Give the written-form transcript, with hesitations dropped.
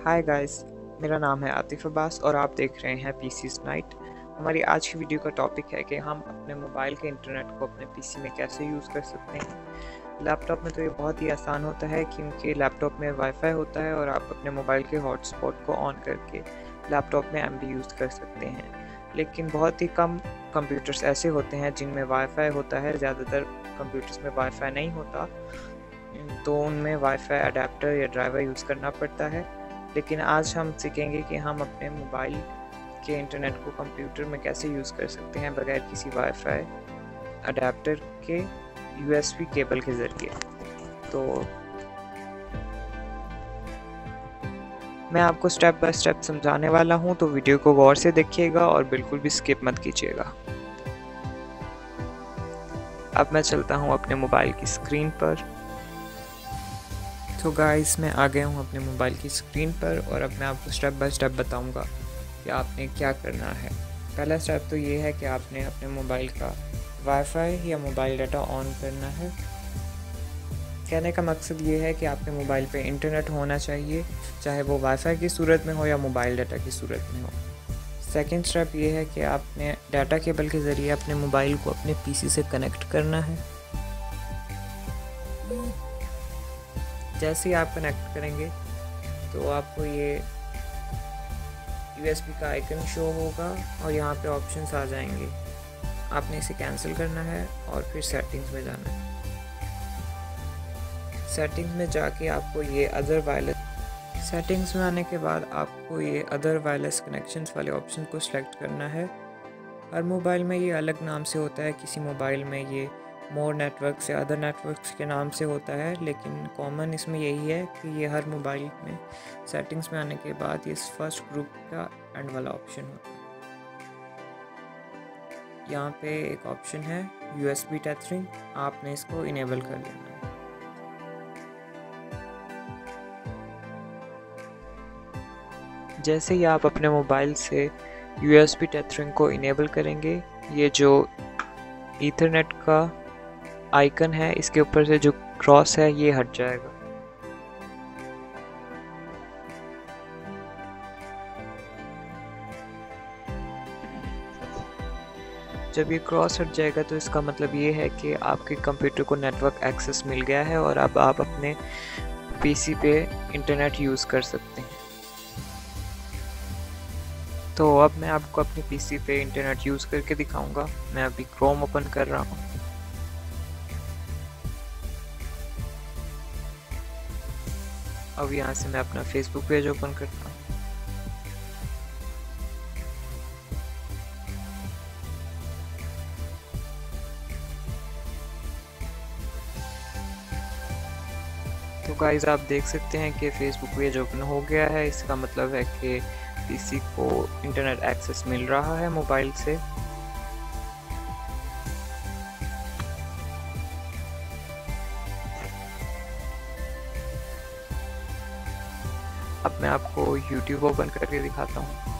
Hi guys, मेरा नाम है आतिफ अब्बास और आप देख रहे हैं पीसीस नाइट। हमारी आज की वीडियो का टॉपिक है कि हम अपने मोबाइल के इंटरनेट को अपने पीसी में कैसे यूज़ कर सकते हैं। लैपटॉप में तो ये बहुत ही आसान होता है क्योंकि लैपटॉप में वाईफाई होता है और आप अपने मोबाइल के हॉटस्पॉट को ऑन करके लैपटॉप में एमबी यूज़ कर सकते हैं। लेकिन बहुत ही कम कंप्यूटर्स ऐसे होते हैं जिनमें वाईफाई होता है। ज़्यादातर कंप्यूटर्स में वाईफाई नहीं होता, तो उनमें वाईफाई अडेप्टर या ड्राइवर यूज़ करना पड़ता है। लेकिन आज हम सीखेंगे कि हम अपने मोबाइल के इंटरनेट को कंप्यूटर में कैसे यूज़ कर सकते हैं बगैर किसी वाईफाई अडेप्टर के यूएसबी केबल के ज़रिए। तो मैं आपको स्टेप बाय स्टेप समझाने वाला हूं, तो वीडियो को गौर से देखिएगा और बिल्कुल भी स्किप मत कीजिएगा। अब मैं चलता हूं अपने मोबाइल की स्क्रीन पर। तो गाइस, मैं आ गया हूँ अपने मोबाइल की स्क्रीन पर और अब मैं आपको स्टेप बाय स्टेप बताऊँगा कि आपने क्या करना है। पहला स्टेप तो ये है कि आपने अपने मोबाइल का वाईफाई या मोबाइल डाटा ऑन करना है। कहने का मकसद ये है कि आपके मोबाइल पे इंटरनेट होना चाहिए, चाहे वो वाईफाई की सूरत में हो या मोबाइल डाटा की सूरत में हो। सेकेंड स्टेप ये है कि आपने डाटा केबल के ज़रिए अपने मोबाइल को अपने पीसी से कनेक्ट करना है। जैसे ही आप कनेक्ट करेंगे तो आपको ये यूएसबी का आइकन शो होगा और यहाँ पे ऑप्शंस आ जाएंगे। आपने इसे कैंसिल करना है और फिर सेटिंग्स में जाना है। सेटिंग्स में जाके आपको ये सेटिंग्स में आने के बाद आपको ये अदर वायरलेस कनेक्शंस वाले ऑप्शन को सिलेक्ट करना है। हर मोबाइल में ये अलग नाम से होता है। किसी मोबाइल में ये मोर नेटवर्क्स या अदर नेटवर्क्स के नाम से होता है, लेकिन कॉमन इसमें यही है कि ये हर मोबाइल में सेटिंग्स में आने के बाद ये फर्स्ट ग्रुप का एंड वाला ऑप्शन होता है। यहाँ पे एक ऑप्शन है यूएसबी टेथरिंग, आपने इसको इनेबल कर लेना है। जैसे ही आप अपने मोबाइल से यूएसबी टेथरिंग को इनेबल करेंगे, ये जो ईथरनेट का आइकन है इसके ऊपर से जो क्रॉस है ये हट जाएगा। जब ये क्रॉस हट जाएगा तो इसका मतलब ये है कि आपके कंप्यूटर को नेटवर्क एक्सेस मिल गया है और अब आप अपने पीसी पे इंटरनेट यूज़ कर सकते हैं। तो अब मैं आपको अपने पीसी पे इंटरनेट यूज़ करके दिखाऊंगा। मैं अभी क्रोम ओपन कर रहा हूँ। अब यहाँ से मैं अपना फेसबुक पेज ओपन करता हूँ। तो गाइस, आप देख सकते हैं कि फेसबुक पेज ओपन हो गया है। इसका मतलब है कि पीसी को इंटरनेट एक्सेस मिल रहा है मोबाइल से। अब मैं आपको YouTube ओपन करके दिखाता हूँ।